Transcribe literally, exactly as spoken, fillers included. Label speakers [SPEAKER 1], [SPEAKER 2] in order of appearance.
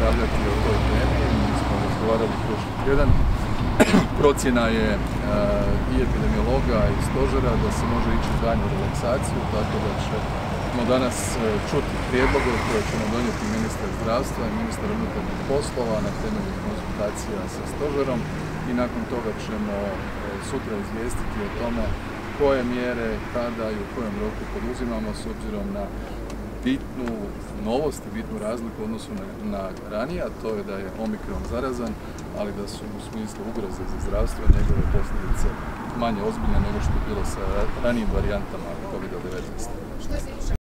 [SPEAKER 1] raspravljati o toj temi. Mi smo razgovarali prošli tjedan. Procjena je i epidemiologa i stožera da se može ići u daljnju relaksaciju, tako da ćemo danas čuti prijedloge koje ćemo donijeti ministar zdravstva i ministar unutarnjih poslova na temelju konsultacija sa stožerom i nakon toga ćemo sutra izvijestiti o tome koje mjere, kada i u kojem roku poduzimamo s obzirom na bitnu novost i bitnu razliku u odnosu na, na ranije, a to je da je omikron zarazan, ali da su u smislu ugroze za zdravstvo i njegove posljedice manje ozbiljne nego što je bilo sa ranijim varijantama kovid devetnaest.